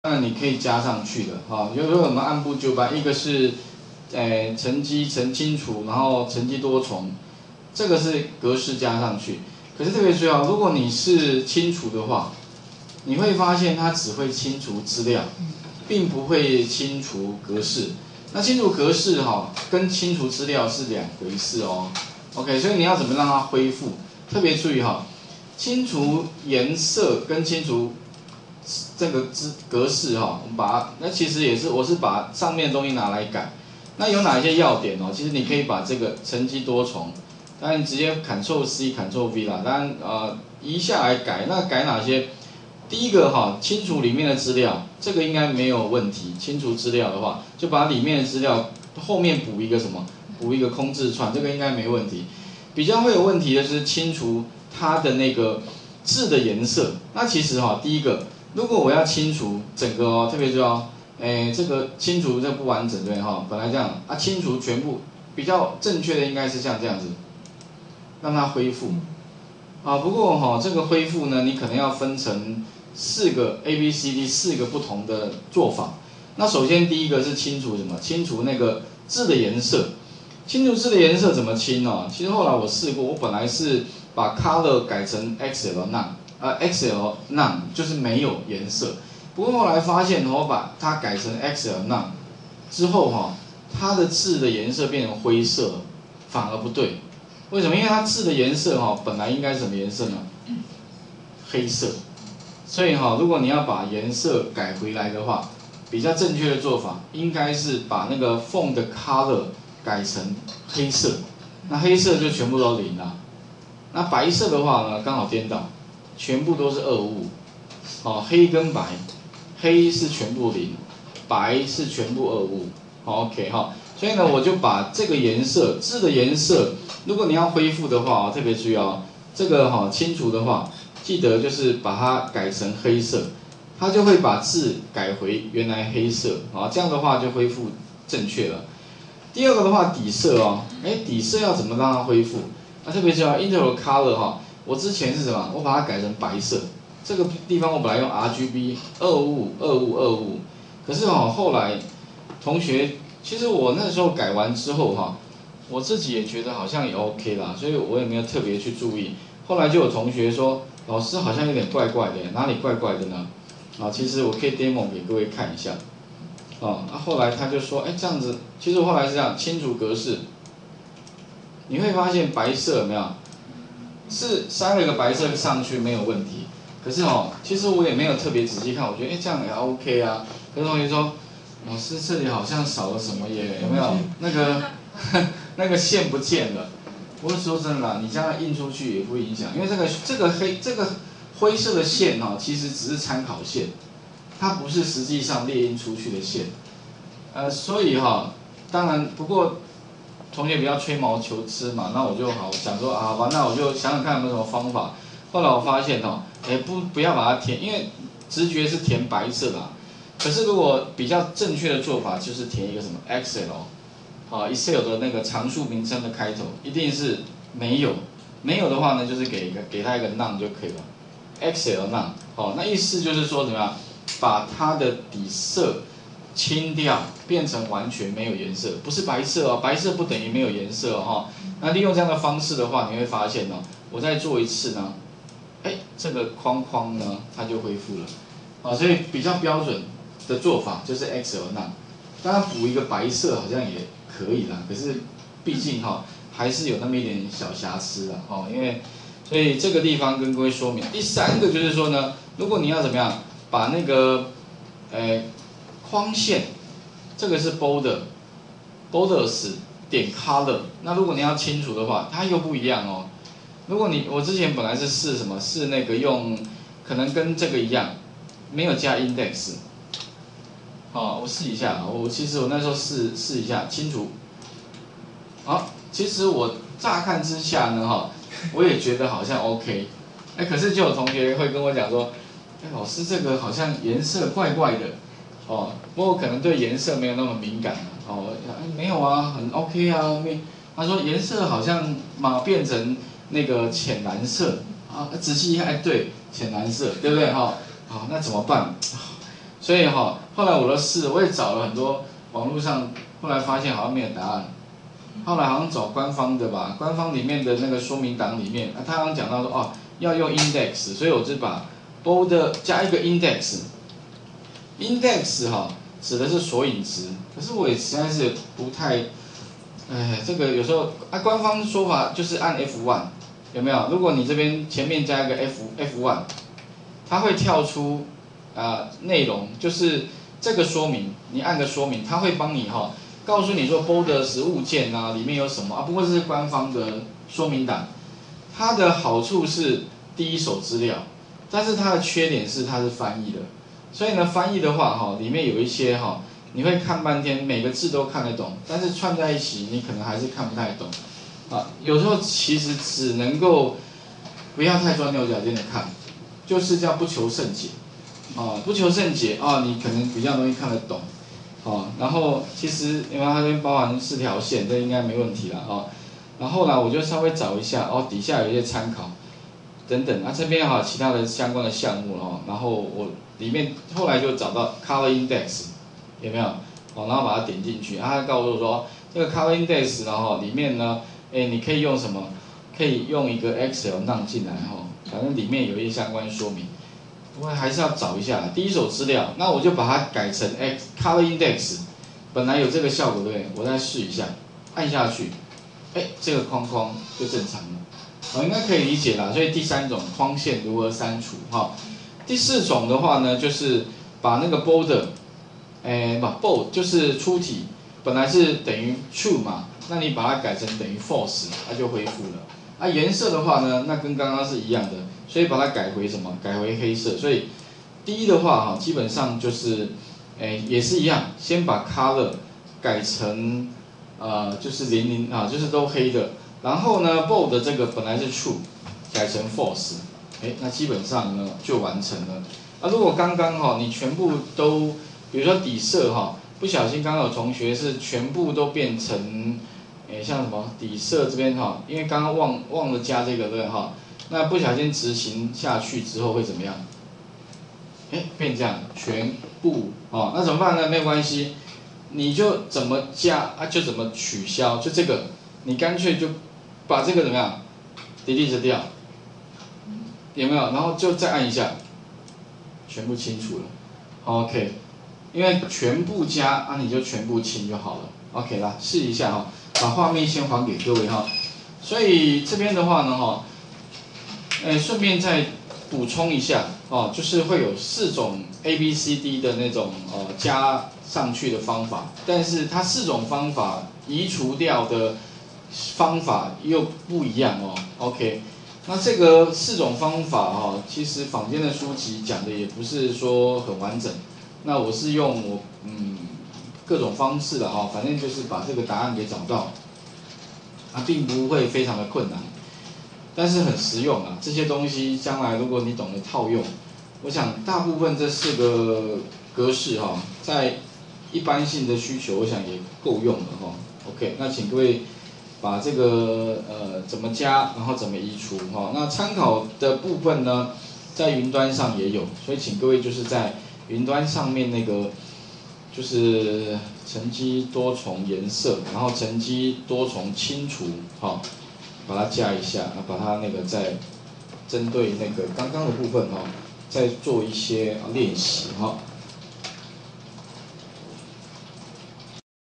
当然你可以加上去的哈。有时候我们按部就班，一个是乘积乘清除，然后乘积多重，这个是格式加上去。可是特别注意哦，如果你是清除的话，你会发现它只会清除资料，并不会清除格式。那清除格式哈，跟清除资料是两回事哦。OK， 所以你要怎么让它恢复？特别注意哈，清除颜色跟清除这个格式哈，我们把它，那其实也是我是把上面的东西拿来改。那有哪一些要点哦？其实你可以把这个乘积多重，当然直接 Ctrl+C、Ctrl+V 啦。当然移下来改，那改哪些？第一个哈，清除里面的资料，这个应该没有问题。清除资料的话，就把里面的资料后面补一个什么？补一个空字串，这个应该没问题。比较会有问题的是清除它的那个字的颜色。那其实哈，第一个，如果我要清除整个哦，特别注意哦，这个清除这不完整对哈，本来这样啊，清除全部比较正确的应该是像这样子，让它恢复。啊，不过哈，这个恢复呢，你可能要分成4个 ABCD 4个不同的做法。那首先第一个是清除什么？清除那个字的颜色。清除字的颜色怎么清哦？其实后来我试过，我本来是把 color 改成 XL none，XL none 就是没有颜色。不过后来发现，我把它改成 XL none 之后哈，它的字的颜色变成灰色，反而不对。为什么？因为它字的颜色哈，本来应该是什么颜色呢？黑色。所以哈，如果你要把颜色改回来的话，比较正确的做法应该是把那个 font 的 color 改成黑色，那黑色就全部都0了。那白色的话呢，刚好颠倒，全部都是255。哦，黑跟白，黑是全部0，白是全部255。OK 哈，所以呢，我就把这个颜色，字的颜色，如果你要恢复的话，特别注意哦，这个哈清除的话，记得就是把它改成黑色，它就会把字改回原来黑色，啊，这样的话就恢复正确了。第二个的话，底色哦，底色要怎么让它恢复？那特别注意 interval color 哈，我之前是什么？我把它改成白色，这个地方我本来用 RGB 255，可是哦后来同学，其实我那时候改完之后哈，我自己也觉得好像也 OK 啦，所以我也没有特别去注意。后来就有同学说，老师好像有点怪怪的，哪里怪怪的呢？啊，其实我可以 demo 给各位看一下。后来他就说，这样子，其实我后来是这样，清除格式，你会发现白色有没有？是塞了一个白色上去没有问题。可是其实我也没有特别仔细看，我觉得这样也 OK 啊。可是同学说，老师这里好像少了什么耶，有没有？那个线不见了。不过说真的啦，你将来印出去也不影响，因为这个灰色的线其实只是参考线。它不是实际上列印出去的线，所以当然不过同学比较吹毛求疵嘛，那我就想说好吧，那我就想想看有没有什么方法。后来我发现不要把它填，因为直觉是填白色啦。可是如果比较正确的做法就是填一个什么 Excel，Excel 的那个常数名称的开头一定是没有的话呢，就是给它一个 none 就可以了 ，Excel none，那意思就是说怎么样？把它的底色清掉，变成完全没有颜色，不是白色哦，白色不等于没有颜色哦。那利用这样的方式的话，你会发现我再做一次呢，这个框框呢它就恢复了，所以比较标准的做法就是 Excel none， 当然补一个白色好像也可以啦，可是毕竟还是有那么一点小瑕疵啦，因为所以这个地方跟各位说明。第3个就是说呢，如果你要怎么样？把那个，框线，这个是 borders 点 color。那如果你要清除的话，它又不一样哦。如果我之前本来是试什么？试那个用，可能跟这个一样，没有加 index。我试一下。其实我那时候试一下清除。其实我乍看之下呢，我也觉得好像 OK。可是就有同学会跟我讲说。老师，这个好像颜色怪怪的，不过可能对颜色没有那么敏感没有啊，很 OK 啊。他说颜色好像变成那个浅蓝色仔细一看，对，浅蓝色，对不对好，那怎么办？ 所以哈，后来我都试，我也找了很多网络上，后来发现好像没有答案。后来好像找官方的吧，官方里面的那个说明档里面，他刚刚讲到说哦要用 index， 所以我就把 bold 加一个 index 哈指的是索引值，可是我也实在是不太，这个有时候官方说法就是按 F1， 有没有？如果你这边前面加一个 F1， 它会跳出内容，就是这个说明，你按个说明，它会帮你告诉你说 bold 是物件啊，里面有什么不过这是官方的说明档，它的好处是第一手资料，但是它的缺点是它是翻译的，所以呢翻译的话里面有一些你会看半天，每个字都看得懂，但是串在一起你可能还是看不太懂有时候其实只能够不要太钻牛角尖的看，就是叫不求甚解不求甚解你可能比较容易看得懂然后其实因为它这边包含4条线，这应该没问题了然后呢，我就稍微找一下底下有一些参考等等这边其他的相关的项目然后我里面后来就找到 color index 有没有然后把它点进去它告诉我说这个 color index 里面呢你可以用什么？可以用一个 Excel 弄进来反正里面有一些相关说明。不过还是要找一下第一手资料，那我就把它改成 color index， 本来有这个效果对不对？我再试一下，按下去，这个框框就正常了，应该可以理解啦。所以第3种框线如何删除第4种的话呢，就是把那个 bold， bold 就是出体，本来是等于 true 嘛，那你把它改成等于 false， 它就恢复了。颜色的话呢，那跟刚刚是一样的。所以把它改回什么？改回黑色。所以第一的话基本上就是，也是一样，先把 color 改成就是00就是都黑的。然后呢 bold 这个本来是 true， 改成 false， 那基本上呢就完成了。如果刚刚你全部都，比如说底色不小心刚刚有同学是全部都变成，像什么底色这边因为刚刚忘了加这个对那不小心执行下去之后会怎么样？变这样，全部那怎么办呢？没有关系，你就怎么加就怎么取消，就这个，你干脆就把这个怎么样 delete 掉，有没有？然后就再按一下，全部清除了 ，OK， 因为全部加你就全部清就好了 ，OK 啦，试一下把画面先还给各位所以这边的话呢顺便再补充一下就是会有4种 ABCD 的那种加上去的方法，但是它4种方法移除掉的方法又不一样OK， 那这个4种方法其实坊间的书籍讲的也不是说很完整，那我是用我各种方式的反正就是把这个答案给找到，并不会非常的困难。但是很实用这些东西将来如果你懂得套用，我想大部分这4个格式在一般性的需求，我想也够用了OK， 那请各位把这个怎么加，然后怎么移除那参考的部分呢，在云端上也有，所以请各位就是在云端上面那个就是乘积多重颜色，然后乘积多重清除把它加一下，把它那个再针对那个刚刚的部分再做一些练习